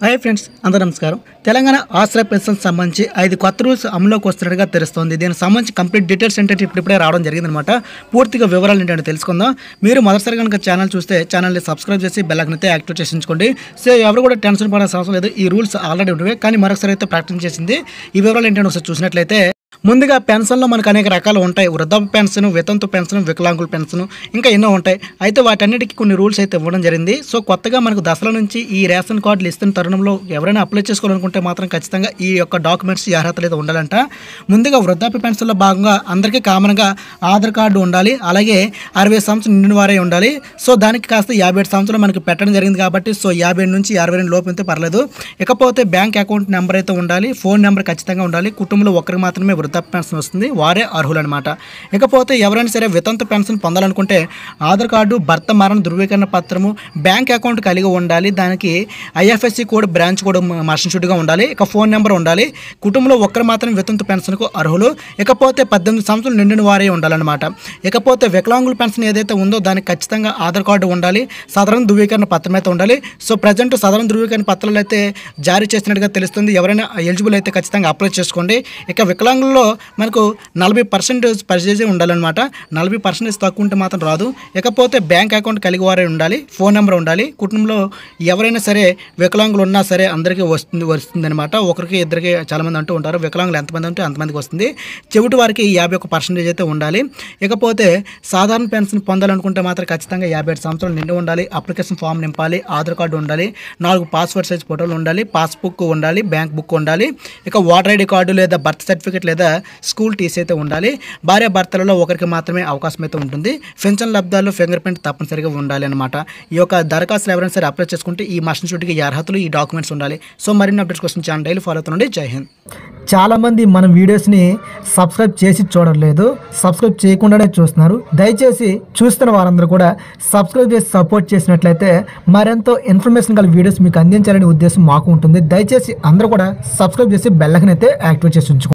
Hi friends, అందరూ నమస్కారం. తెలంగాణ ఆశ్రయ పెన్షన్ సంబంధించి 5 కొత్త రూల్స్ అమలులోకి వస్తున్నట్టుగా తెలుస్తోంది. దీనికి సంబంధించి కంప్లీట్ డీటెయిల్స్ ఏంటంటే ఇప్పుడే రావడం జరిగిందనమాట. పూర్తిగా వివరాలు ఏంటంటే తెలుసుకుందాం. మీరు మొదటిసారి కనుక ఛానల్ చూస్తే ఛానల్ని సబ్స్క్రైబ్ చేసి బెల్ ఐకాన్ అయితే యాక్టివేట్ చేసి ఉంచుకోండి. సో ఎవరు కూడా టెన్షన్ పడాల్సిన అవసరం లేదు. ఈ రూల్స్ ఆల్రెడీ ఉంటే కానీ మరొకసారి అయితే ప్రకటన చేసింది. ఈ వివరాలు ఏంటంటే ఒకసారి చూసినట్లయితే ముందుగా పెన్షన్లో మనకు అనేక రకాలు ఉంటాయి. వృద్ధాప్య పెన్షన్, వితంతు పెన్షన్, వికలాంగుల పెన్షన్, ఇంకా ఎన్నో ఉంటాయి. అయితే వాటన్నిటికీ కొన్ని రూల్స్ అయితే ఇవ్వడం జరిగింది. సో కొత్తగా మనకు దసరా నుంచి ఈ రేషన్ కార్డులు ఇస్తున్న తరుణంలో ఎవరైనా అప్లై చేసుకోవాలనుకుంటే మాత్రం ఖచ్చితంగా ఈ యొక్క డాక్యుమెంట్స్ ఈ అర్హతలు అయితే ఉండాలంట. ముందుగా వృద్ధాప్య పెన్షన్లో భాగంగా అందరికీ కామన్గా ఆధార్ కార్డు ఉండాలి. అలాగే 60 సంవత్సరం నిండిన వారే ఉండాలి. సో దానికి కాస్త 57 సంవత్సరాలు మనకి పెట్టడం జరిగింది కాబట్టి సో 57 నుంచి 62 లోపు అయితే పర్లేదు. ఇకపోతే బ్యాంక్ అకౌంట్ నెంబర్ అయితే ఉండాలి. ఫోన్ నెంబర్ ఖచ్చితంగా ఉండాలి. కుటుంబంలో ఒకరికి మాత్రమే వృద్ధాప్య పెన్షన్ వస్తుంది, వారే అర్హులు అనమాట. ఇకపోతే ఎవరైనా సరే వితంతు పెన్షన్ పొందాలనుకుంటే ఆధార్ కార్డు, భర్త మరణ ధృవీకరణ పత్రము, బ్యాంక్ అకౌంట్ కలిగి ఉండాలి. దానికి ఐఎఫ్ఎస్సి కోడ్, బ్రాంచ్ కోడ్ మర్షన్షుడ్గా ఉండాలి. ఇక ఫోన్ నెంబర్ ఉండాలి. కుటుంబంలో ఒక్కరు మాత్రం వితంతు పెన్షన్కు అర్హులు. ఇకపోతే 18 సంవత్సరాలు నిండిన వారే ఉండాలన్నమాట. ఇకపోతే వికలాంగుల పెన్షన్ ఏదైతే ఉందో దానికి ఖచ్చితంగా ఆధార్ కార్డు ఉండాలి. సాధారణ ధృవీకరణ పత్రం అయితే ఉండాలి. సో ప్రజెంట్ సాధారణ ధృవీకరణ పత్రాలు అయితే జారీ చేసినట్టుగా తెలుస్తుంది. ఎవరైనా ఎలిజిబుల్ అయితే ఖచ్చితంగా అప్లై చేసుకోండి. ఇక వికలాంగుల్లో మనకు 40% పర్చేజ్ ఉండాలన్నమాట. 40% తక్కువ ఉంటే మాత్రం రాదు. ఇకపోతే బ్యాంక్ అకౌంట్ కలిగి వారే ఉండాలి. ఫోన్ నెంబర్ ఉండాలి. కుటుంబంలో ఎవరైనా సరే వికలాంగులు ఉన్నా సరే అందరికీ వస్తుంది అనమాట. ఒకరికి ఇద్దరికి చాలామంది అంటూ ఉంటారు. వికలాంగులు ఎంతమంది ఉంటే అంతమందికి వస్తుంది. చెవిటి వారికి 51% అయితే ఉండాలి. ఇకపోతే సాధారణ పెన్షన్ పొందాలనుకుంటే మాత్రం ఖచ్చితంగా 57 సంవత్సరాలు నిండి ఉండాలి. అప్లికేషన్ ఫామ్ నింపాలి. ఆధార్ కార్డు ఉండాలి. 4 పాస్పోర్ట్ సైజ్ ఫోటోలు ఉండాలి. పాస్బుక్ ఉండాలి. బ్యాంక్ బుక్ ఉండాలి. ఇక ఓటర్ ఐడి కార్డు లేదా బర్త్ సర్టిఫికేట్ లేదా స్కూల్ టీసీ అయితే ఉండాలి. భార్య భర్తలలో ఒకరికి మాత్రమే అవకాశం అయితే ఉంటుంది. పెన్షన్ లబ్ధాల్లో ఫింగర్ ప్రింట్ తప్పనిసరిగా ఉండాలి అనమాట. ఈ యొక్క దరఖాస్తులు ఎవరైనా సరే అప్లై చేసుకుంటే ఈ మషన్ షూట్కి ఈ అర్హతలు, ఈ డాక్యుమెంట్స్ ఉండాలి. సో మరిన్ని అప్డేట్స్ కోసం ఛానల్ డైలీ ఫాలో అవుతుండండి. జై హింద్. చాలామంది మన వీడియోస్ని సబ్స్క్రైబ్ చేసి చూడలేదు, సబ్స్క్రైబ్ చేయకుండానే చూస్తున్నారు. దయచేసి చూస్తున్న వారందరూ కూడా సబ్స్క్రైబ్ చేసి సపోర్ట్ చేసినట్లయితే మరెంతో ఇన్ఫర్మేషన్ గల వీడియోస్ మీకు అందించాలనే ఉద్దేశం మాకు ఉంటుంది. దయచేసి అందరూ కూడా సబ్స్క్రైబ్ చేసి బెల్ ఐకాన్ అయితే యాక్టివేట్ చేసి ఉంచుకోండి.